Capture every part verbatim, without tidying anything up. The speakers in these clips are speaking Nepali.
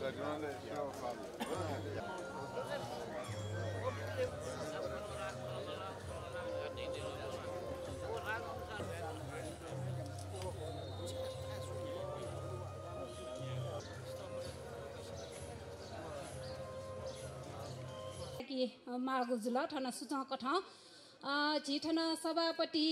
मागुजुल ठन सुचाउ कठ जी ठन सभापति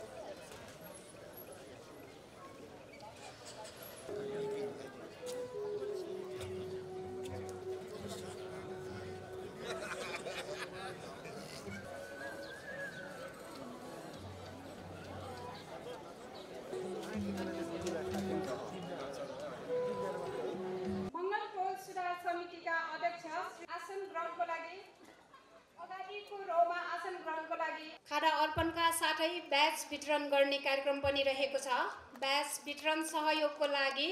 मंगल टोल सुधार समितिका अध्यक्ष आसन ग्रहणको लागि अगाडिको रोमा आसन ग्रहणको लागि खादा अर्पणका साथै ब्याज वितरण गर्ने कार्यक्रम पनि रहेको छ। ब्याज वितरण सहयोगको लागि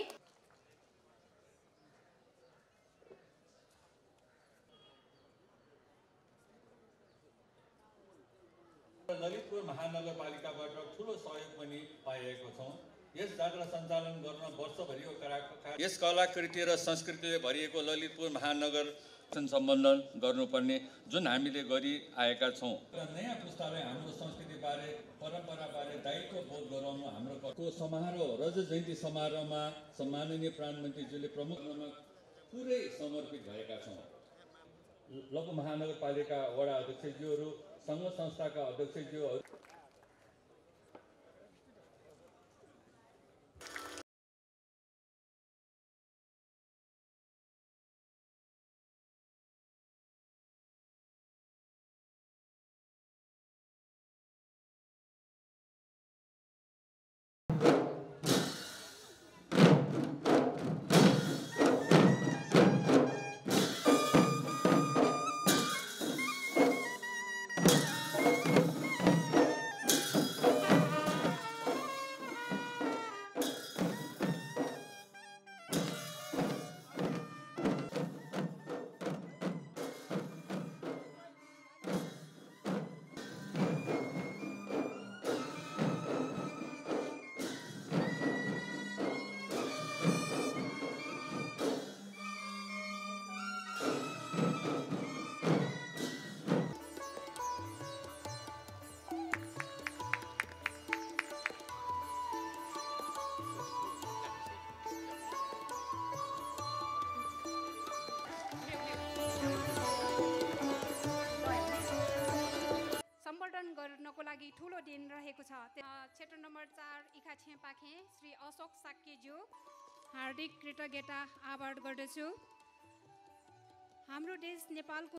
ललितपुर महानगरपालिकाबाट ठूलो सहयोग पनि पाएको छौं। यस जात्रा सञ्चालन गर्न वर्षभरिको कार्य यस कलाकृति र संस्कृतिले भरिएको ललितपुर महानगर सम्बन्धन गर्नुपर्ने जुन हामीले गरी आएका छौं र नयाँ पुस्तालाई हाम्रो संस्कृति बारे परम्परा बारे दायित्व बोध गराउनु हाम्रो को समारोह रजत जयन्ती समारोहमा सम्माननीय प्रधानमन्त्रीज्यूले प्रमुख रूपमा पुरै समर्पित भएका छौं। ललितपुर महानगरपालिका वडा अध्यक्षज्यूहरू संघ संस्थाका अध्यक्षज्यूहरू गर्नको लागि ठूलो दिन रहेको छ। क्षेत्र नम्बर चार इखा छेपाखे श्री अशोक साक्यज्यू हार्दिक कृतज्ञता आभार गर्दछु। हाम्रो देश नेपालको